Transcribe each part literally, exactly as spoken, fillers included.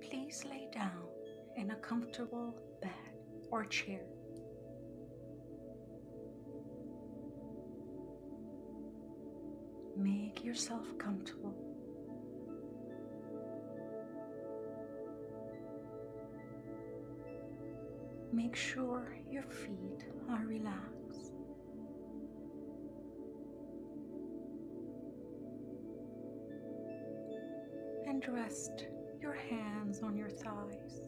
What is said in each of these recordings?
please lay down in a comfortable bed or chair. Make yourself comfortable. Make sure your feet are relaxed. And rest your hands on your thighs.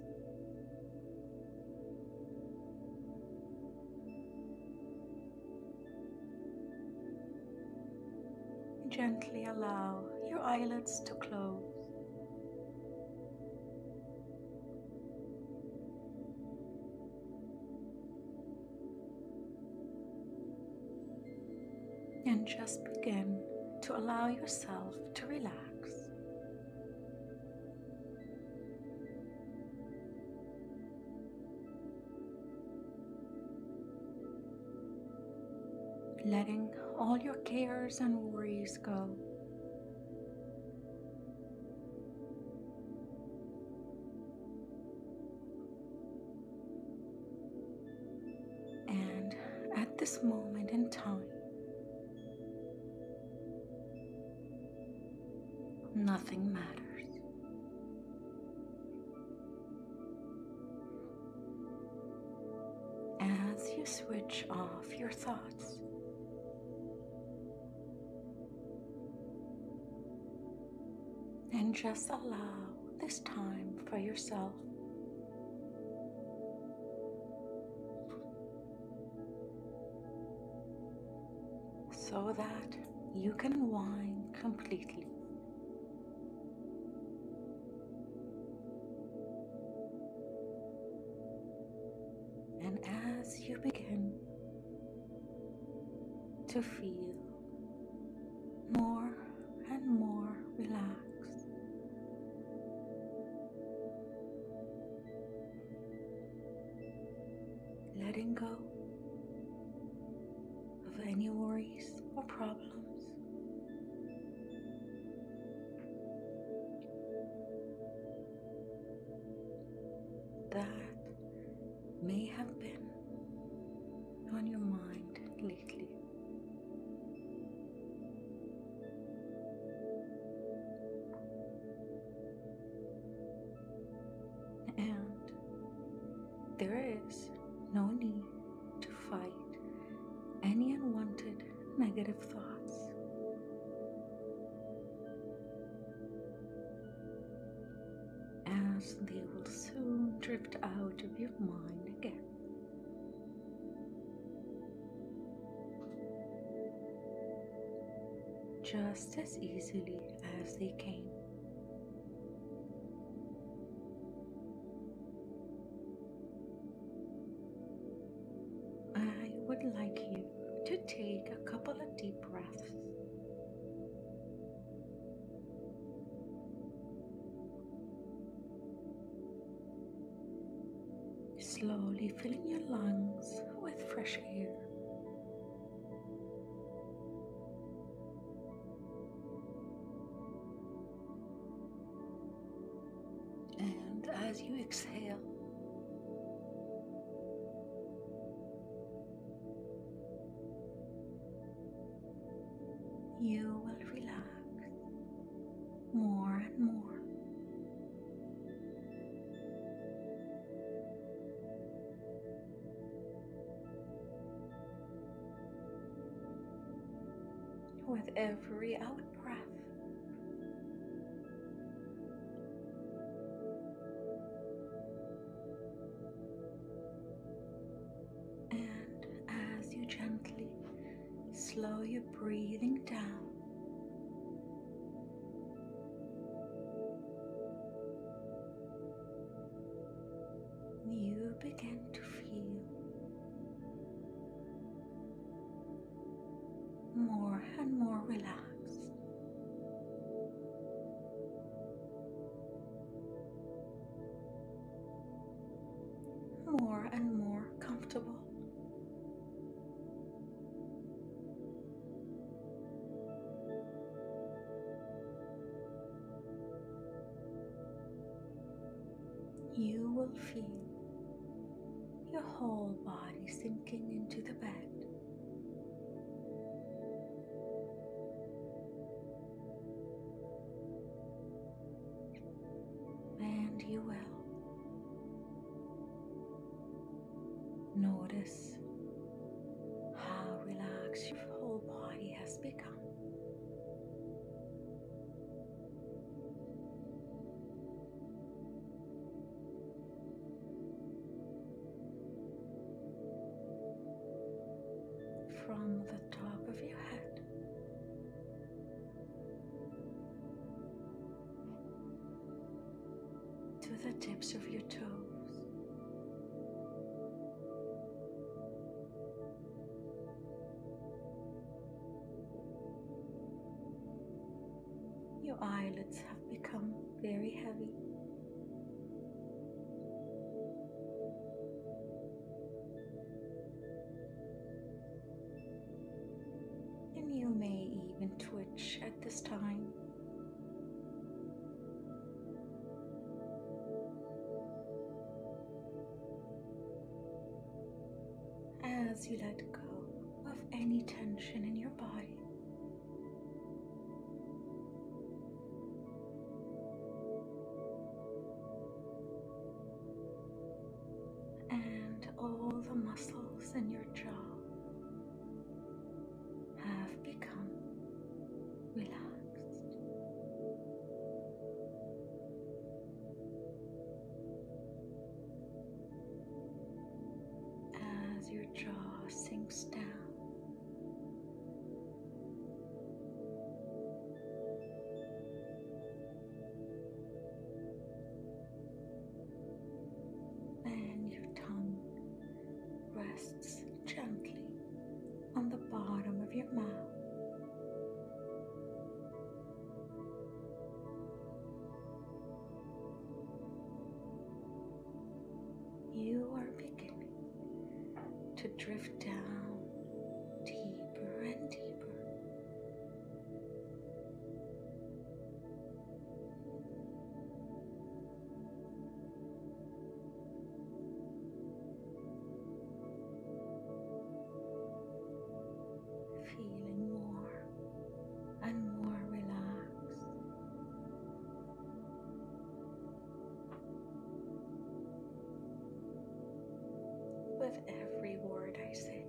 Gently allow your eyelids to close. And just begin to allow yourself to relax. Letting all your cares and worries go. And at this moment in time, nothing matters. As you switch off your thoughts, and just allow this time for yourself. So that you can wind completely. And as you begin to feel more and more relaxed, letting go of any worries or problems, that may have been on your mind lately. And there is no need to fight any unwanted negative thoughts. As they will soon drift out of your mind again. Just as easily as they came. I would like you to take a couple of deep breaths. Slowly filling your lungs with fresh air. And as you exhale, you will relax more and more. With every out breath. And as you gently slow your breathing down, you begin to feel more and more relaxed. More and more comfortable. you will feel your whole body sinking into the bed. And you will notice how relaxed your whole body has become. From the top of your head to the tips of your toes, your eyelids have become very heavy. And you may even twitch at this time. As you let go of any tension in your body. And all the muscles in your jaw have become relaxed. As your jaw sinks down, and your tongue rests gently on the bottom of your mouth. You are beginning to drift down deeper and deeper. Feeling more and more relaxed. With every word I say.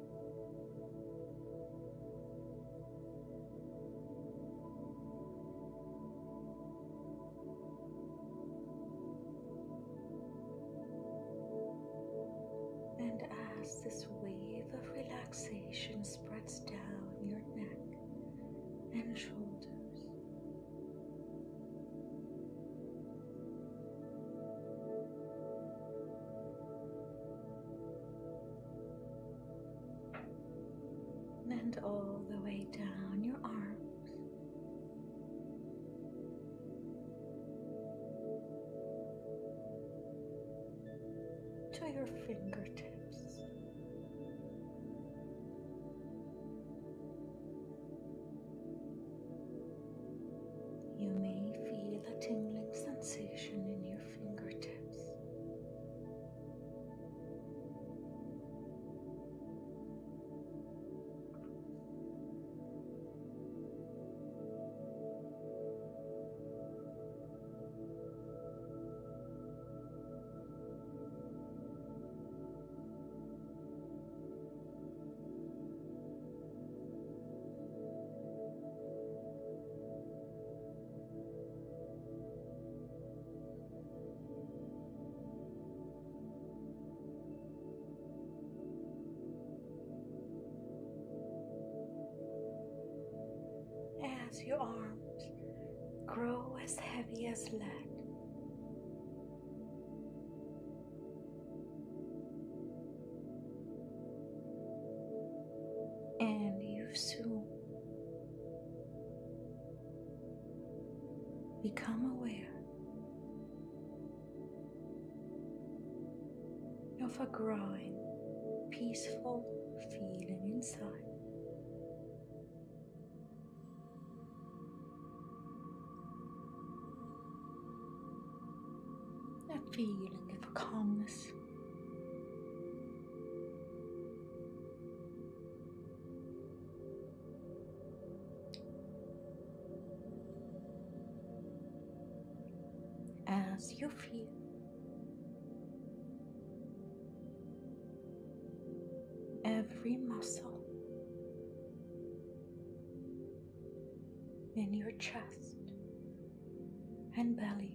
And as this wave of relaxation spreads down your neck and shoulders, and all the way down your arms, to your fingertips, you may feel a tingling sensation in your fingertips. As your arms grow as heavy as lead, and you soon become aware of a growing, peaceful feeling inside. A feeling of of calmness. As you feel every muscle in your chest and belly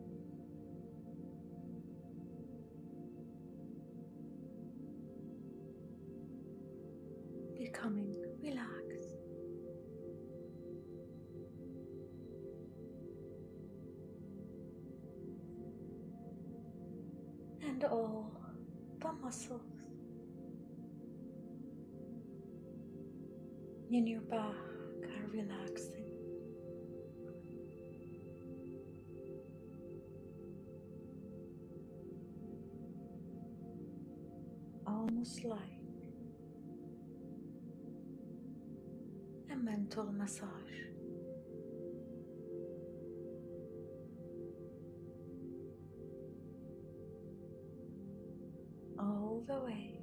becoming relaxed. And all the muscles in your back are relaxing. Almost like a mental massage. All the way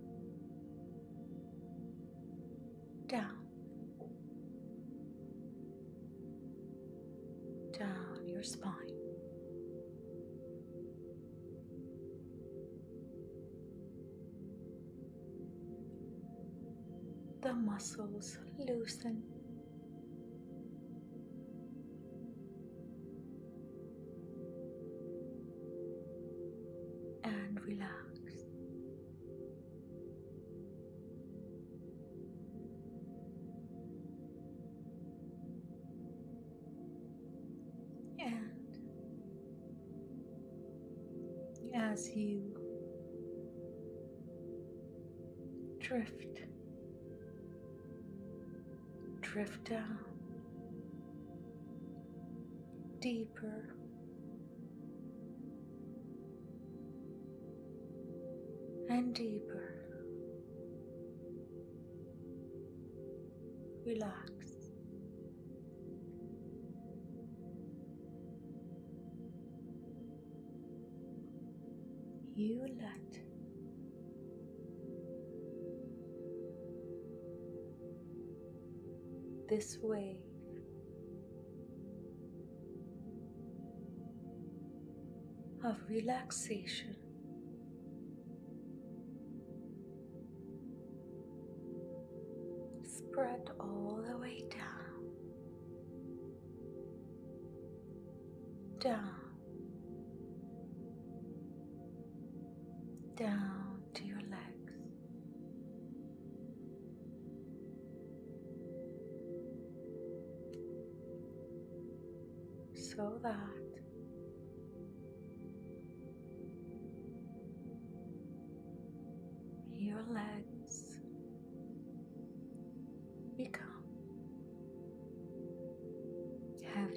down, down your spine. The muscles loosen and relax. And as you drift, drift down deeper and deeper, relax. You let this wave of relaxation spread all the way down, down, down to your legs, so that your legs become heavy.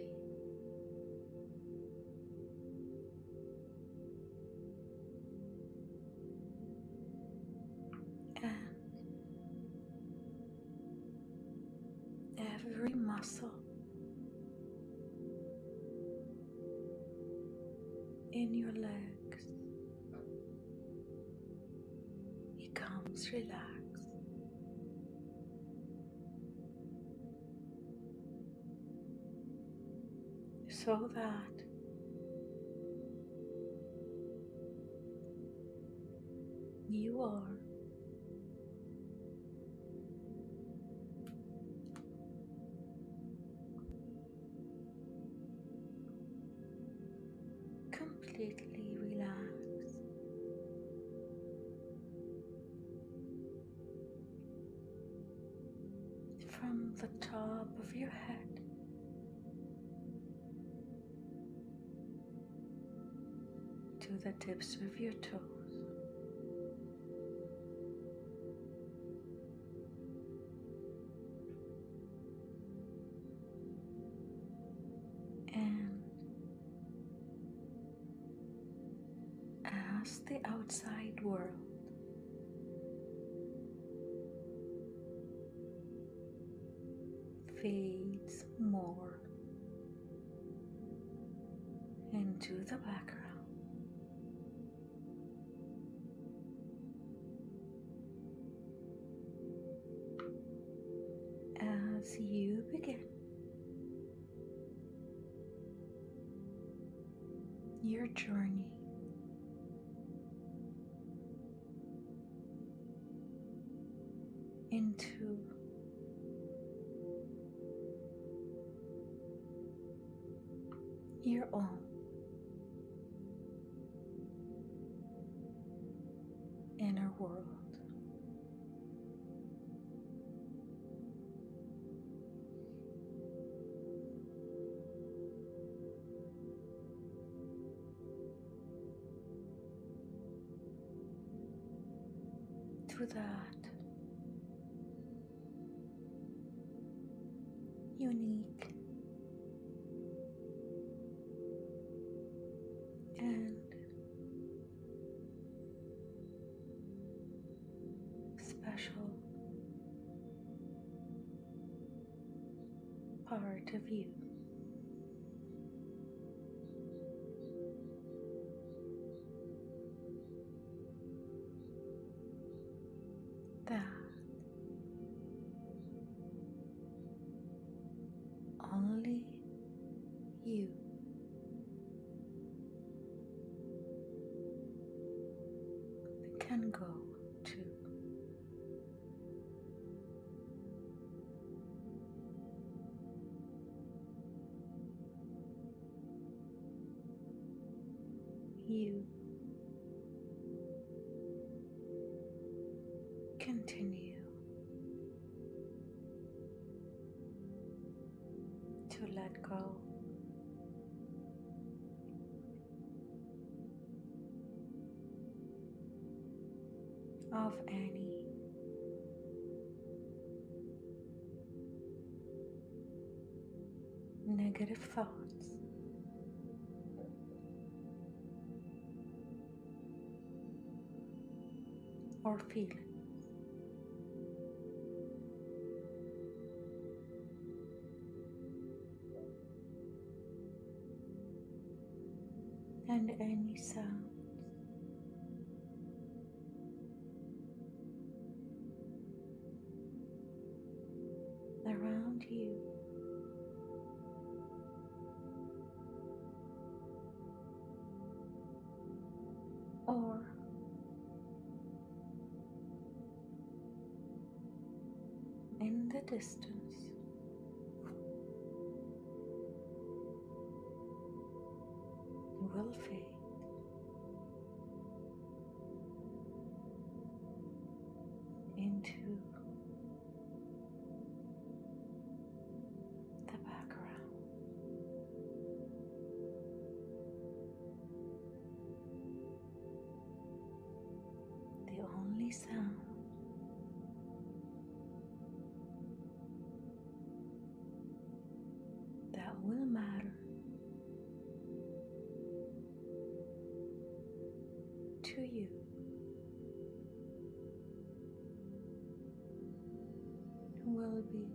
And every muscle in your legs becomes relaxed. So that you are completely relaxed. From the top of your head to the tips of your toes. And as the outside world fades more into the background, your journey into your own inner world. Through that unique and special part of you. That only you can go to. You continue to let go of any negative thoughts or feelings. And any sounds around you or in the distance will fade into the background. The only sound that will matter to you will be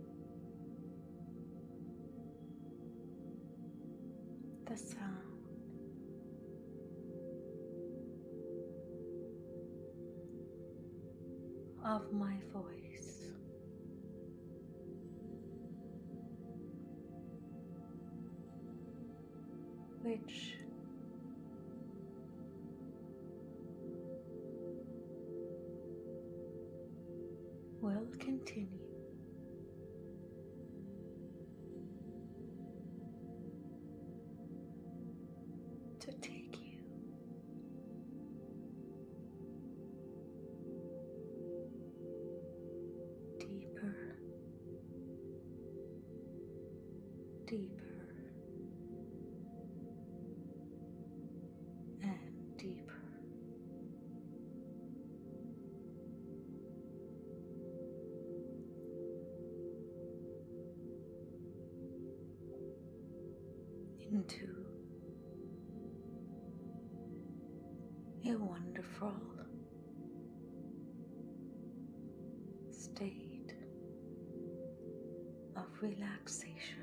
the sound of my voice, which will continue to take you deeper, deeper, and deeper into a wonderful state of relaxation.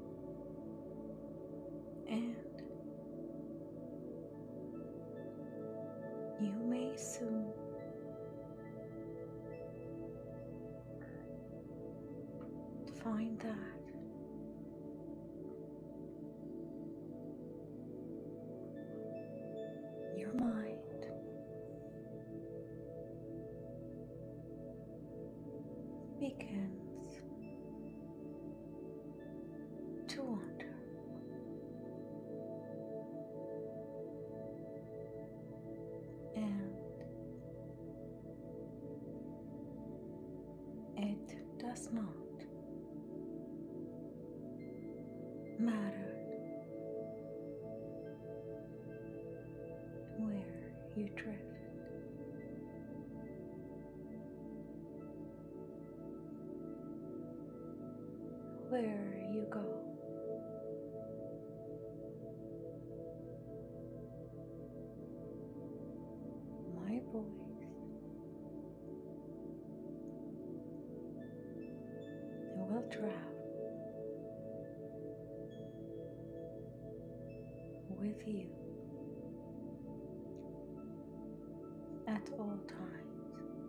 And You may soon find that your mind begins to wander. And it does not matter where you drift. Where you go. My voice will travel with you at all times.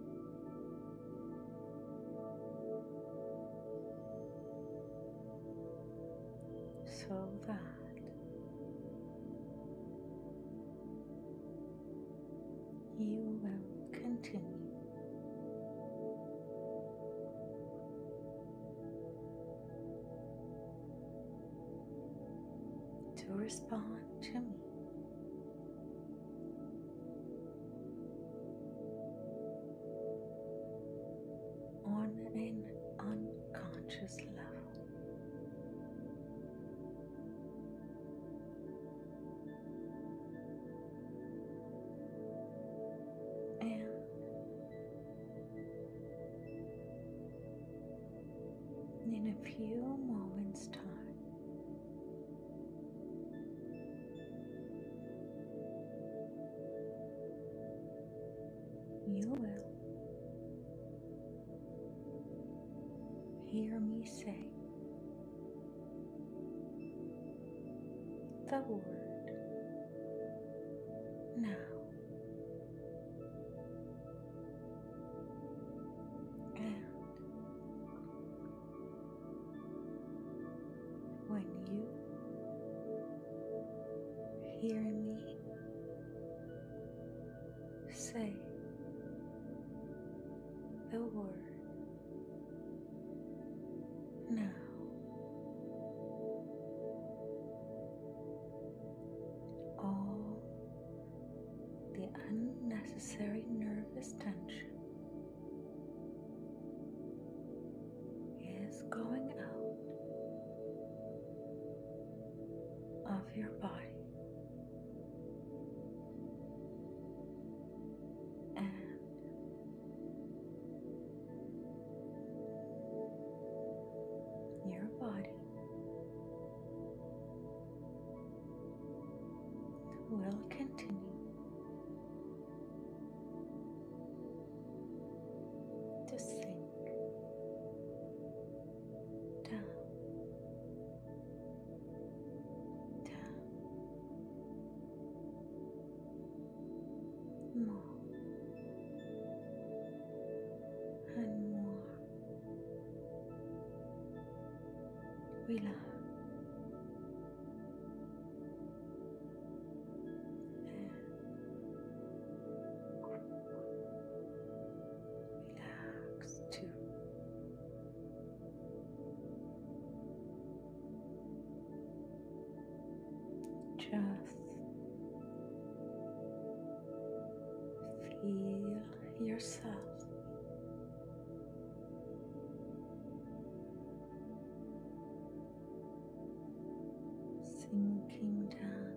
So that you will continue to respond to me on an unconscious level. In a few moments' time, you will hear me say the word now. And when you hear me say the word now, all the unnecessary nervous tension is going out of your body. And your body will continue to sink down, down, more and more relaxed. To just feel yourself sinking down.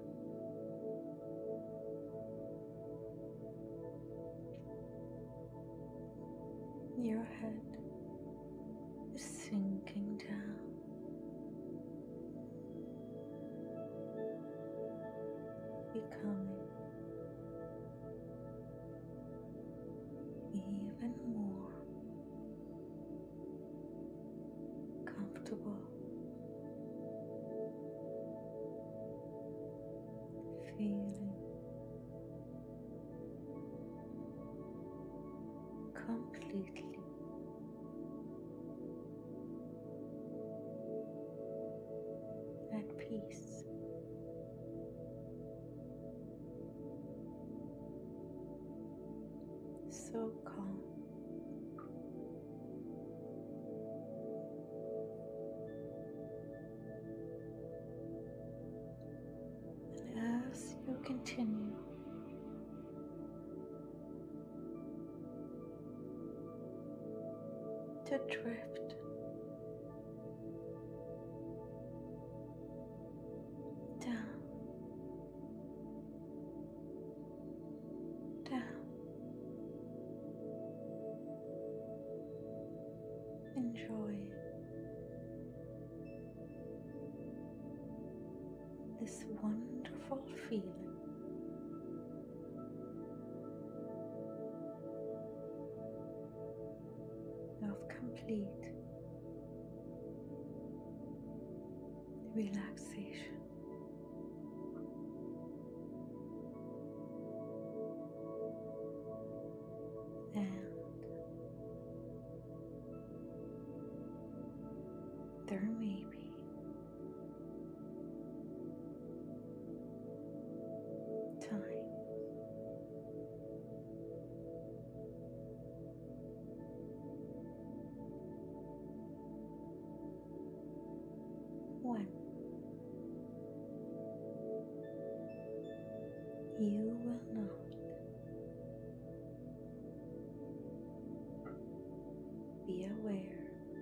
Your head is sinking down. Becoming even more comfortable, feeling completely. At peace. So calm. And as you continue to drift down, down, enjoy this wonderful feeling of complete relaxation. And there may be time when you will not be aware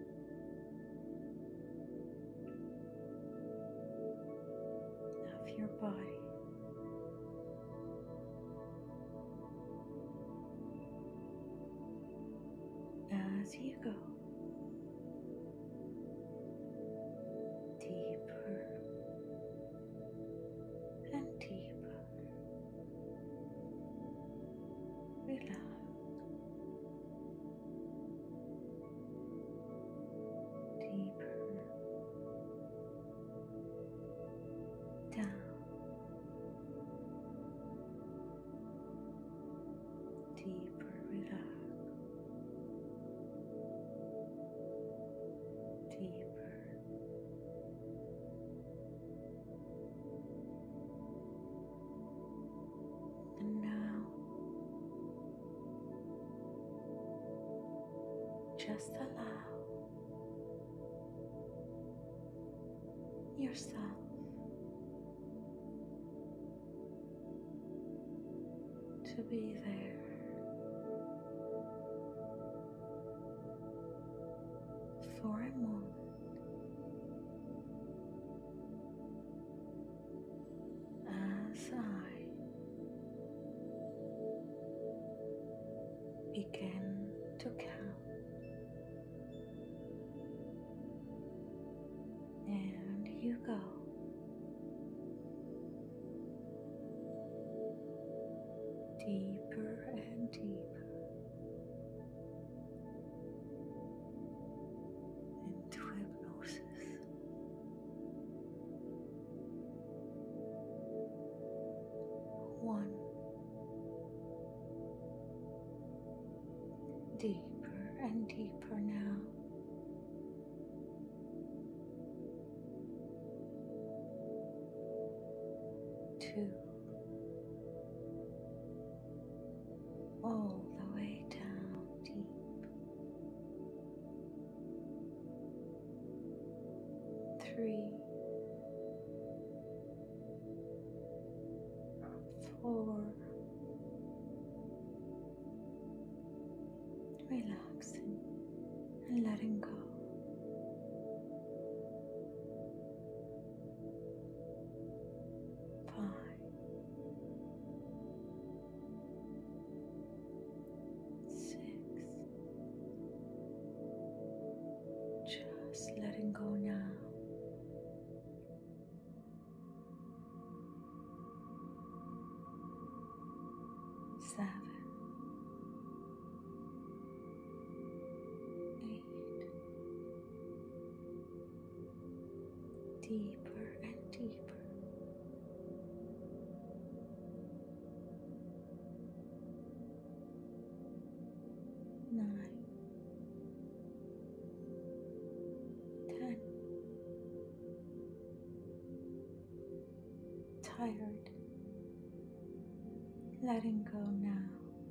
of your body as you go deeper and deeper. Relax. Deeper down. Deeper relax. Deeper. And now just allow yourself to be there for a moment as I begin to count. And you go deeper and deeper into hypnosis. One. Deeper and deeper now. Two. All the way down deep. Three. Four. Relaxing and letting go. Five. Six. Just letting go now. Seven. Deeper and deeper. Nine. nine, ten. Tired. Letting go now.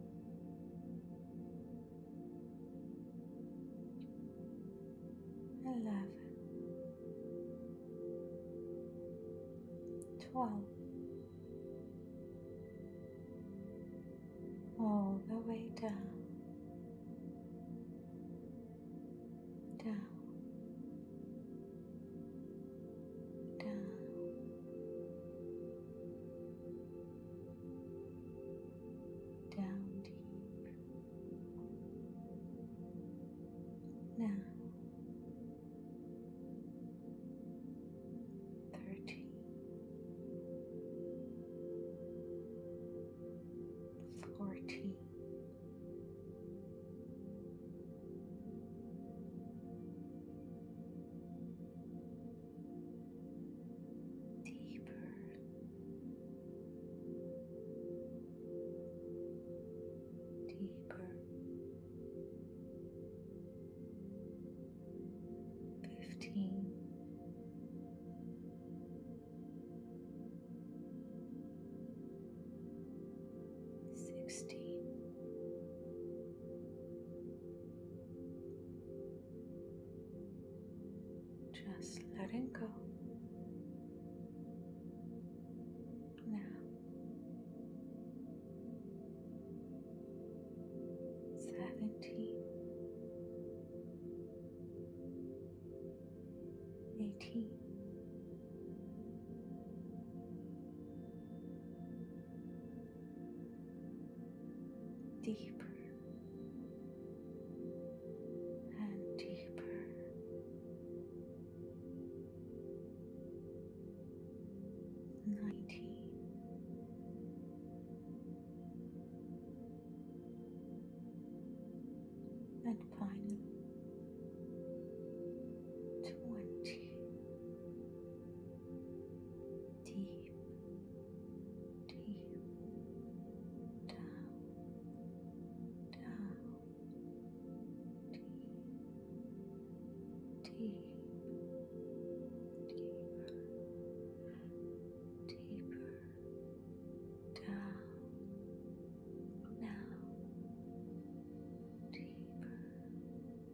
Eleven. Twelve. All the way down. Down. Down. Down deep. Now. Thirteen. Fourteen. Deeper. Deeper. Fifteen. Sixteen. Just letting go. Now. Seventeen. Eighteen. Deeper and deeper. Nineteen. And finally, twenty. Deep, deep, down, down, deep, deep, deeper, deeper, down, now, deeper,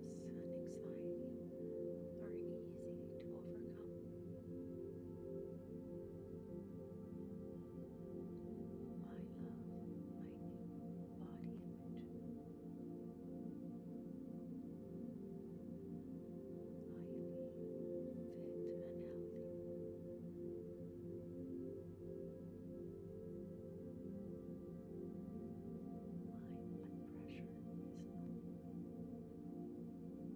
stress and anxiety are easy to overcome. I love my new body image. I feel fit and healthy. My blood pressure is normal.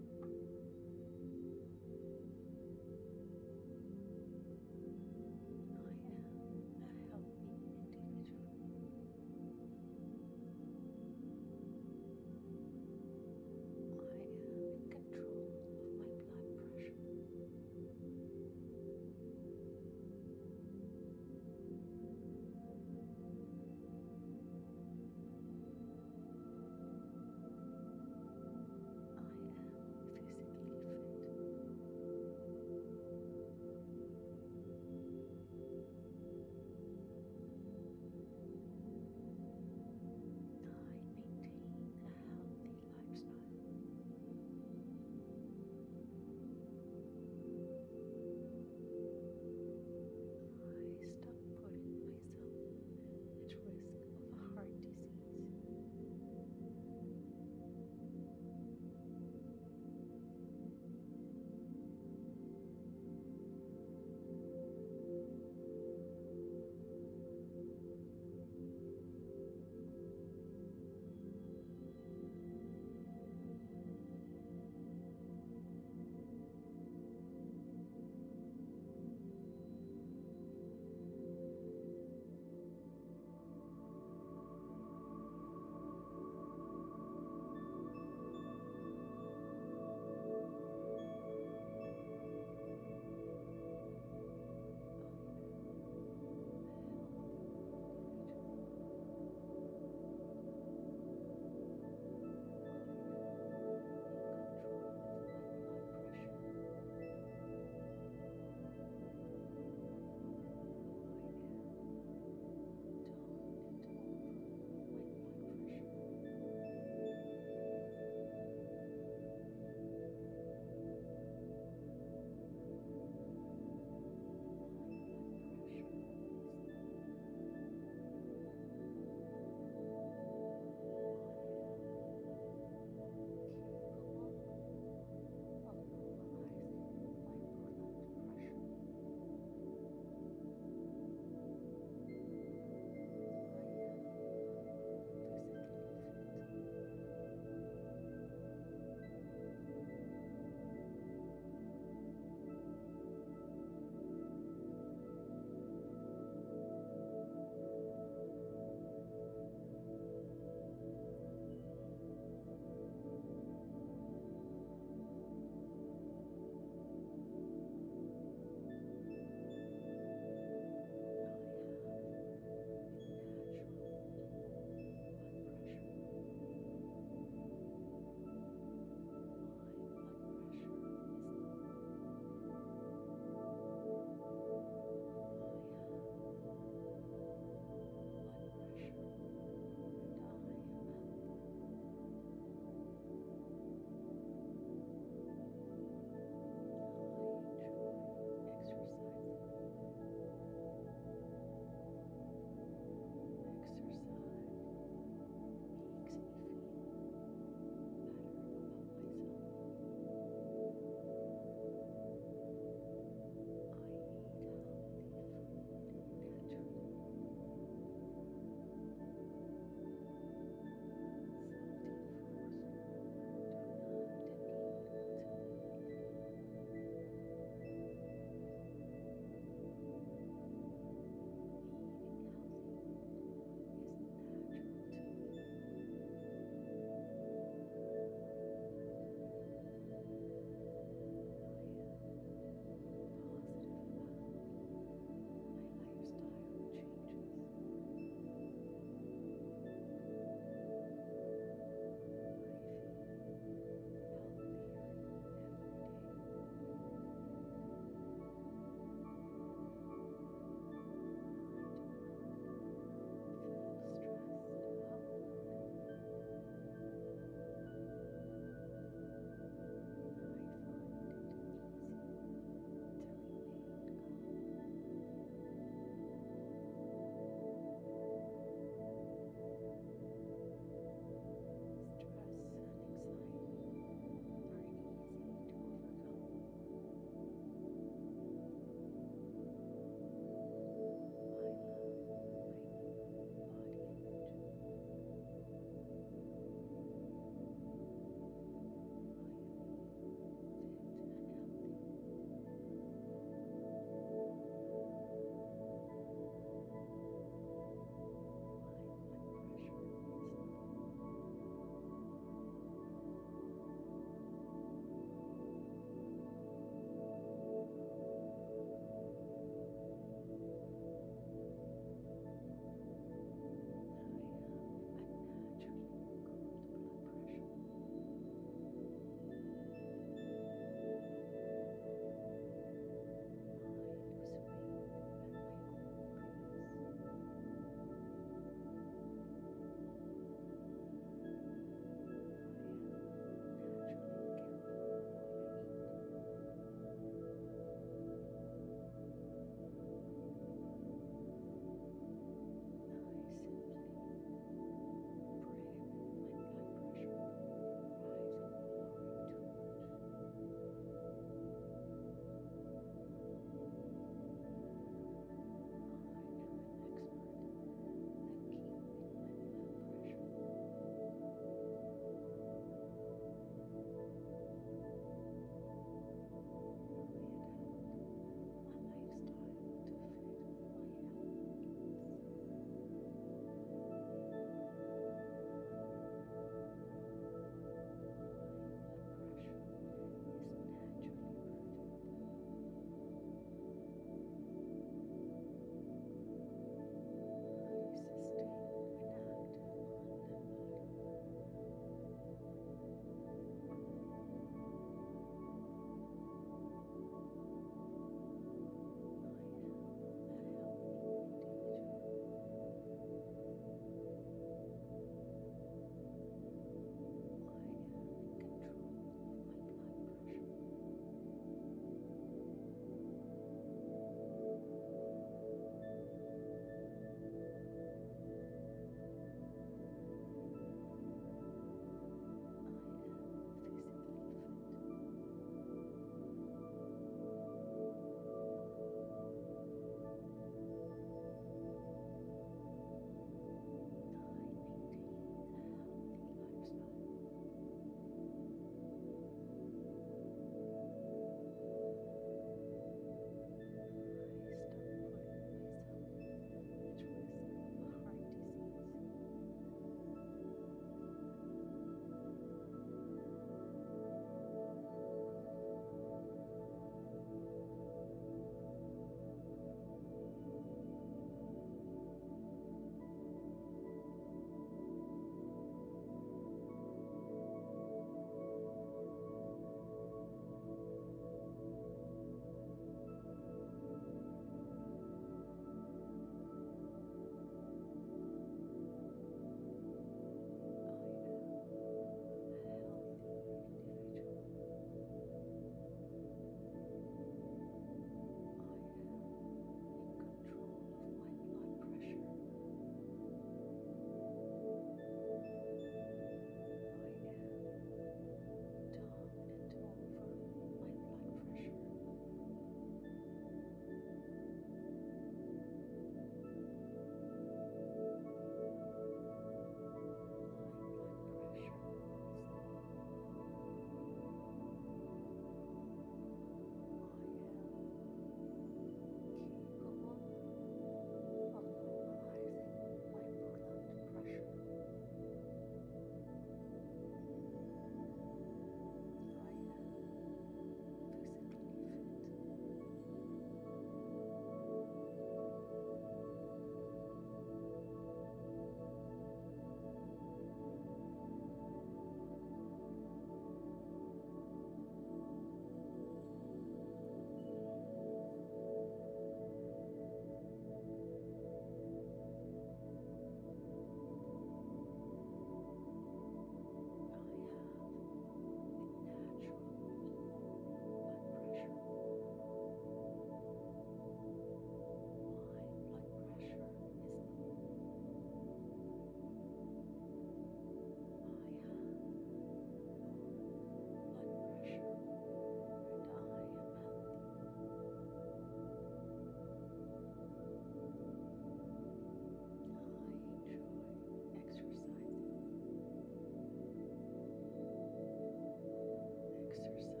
exercise.